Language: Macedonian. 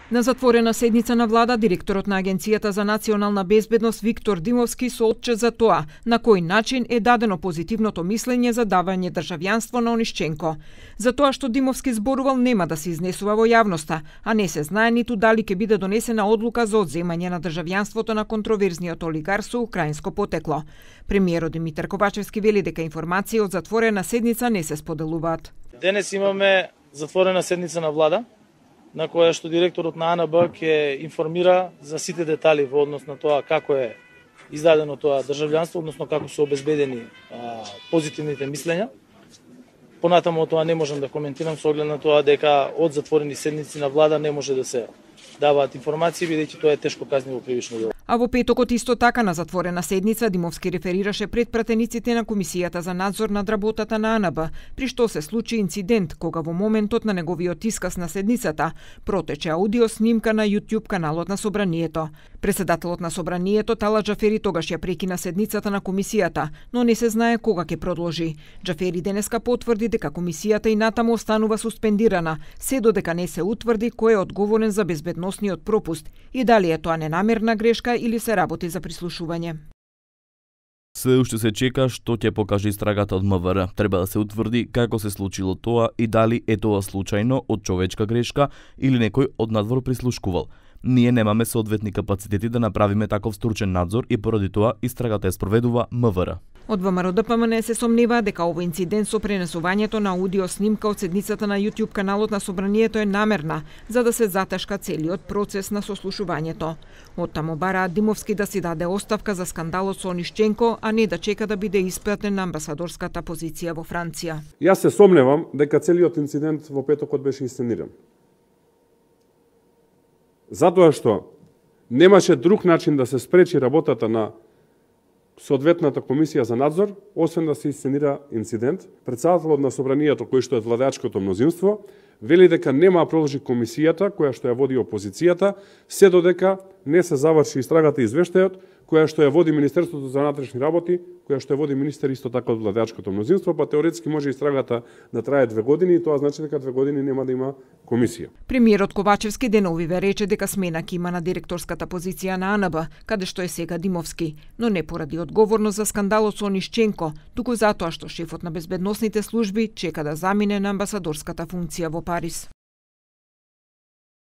На затворена седница на влада, директорот на Агенцијата за национална безбедност Виктор Димовски соопщи за тоа на кој начин е дадено позитивното мислење за давање државјанство на Онишченко. За тоа што Димовски зборувал нема да се изнесува во јавноста, а не се знае ниту дали ќе биде донесена одлука за одземање на државјанството на контроверзниот олигарх со украинско потекло. Премиерот Димитар Ковачевски вели дека информации од затворена седница не се споделуваат. Денес имаме затворена седница на влада, на која што директорот на АНБ ќе информира за сите детали во однос на тоа како е издадено тоа државјанство, односно како се обезбедени позитивните мислења. Понатаму тоа не можам да коментирам со оглед на тоа дека од затворени седници на влада не може да се даваат информации, бидејќи тоа е тешко казниво кривично дело. А во петокот исто така на затворена седница Димовски реферираше пред пратениците на Комисијата за надзор над работата на АНБ, при што се случи инцидент кога во моментот на неговиот исказ на седницата протече аудио снимка на YouTube каналот на Собранието. Председателот на Собранието Тала Џафери тогаш ја прекина седницата на комисијата, но не се знае кога ќе продолжи. Џафери денеска потврди дека комисијата и натаму останува суспендирана, се додека не се утврди кој е одговорен за безбедносниот пропуст и дали е тоа ненамерна грешка или се работи за прислушување. Се уште се чека што ќе покаже истрагата од МВР. Треба да се утврди како се случило тоа и дали е тоа случајно од човечка грешка или некој од надвор прислушкувал. Ние немаме соодветни капацитети да направиме таков стручен надзор и поради тоа истрагата ја спроведува МВР. Од ВМРО ДПМН се сомневаа дека овој инцидент со пренесувањето на аудио снимка од седницата на YouTube каналот на Собранието е намерна, за да се затешка целиот процес на сослушувањето. Оттаму бараат Димовски да си даде оставка за скандалот со Онишченко, а не да чека да биде испратен на амбасадорската позиција во Франција. Јас се сомневам дека целиот инцидент во петокот беше инсцениран. Затоа што немаше друг начин да се спречи работата на соодветната комисија за надзор, освен да се инсценира инцидент. Председателот на Собранието, кој што е владеачкото мнозинство, вели дека нема да продолжи комисијата, која што ја води опозицијата, се додека не се заврши истрагата и извештајот, која што ја води Министерството за внатрешни работи, која што ја води министер исто така од владеачкото мнозинство, па теоретски може истрагата да трае 2 години и тоа значи дека 2 години нема да има комисија. Премиерот Ковачевски деновиве рече дека смена ќе има на директорската позиција на АНБ, каде што е сега Димовски, но не поради одговорност за скандалот со Онишченко, туку затоа што шефот на безбедносните служби чека да замине на амбасадорската функција во Париз.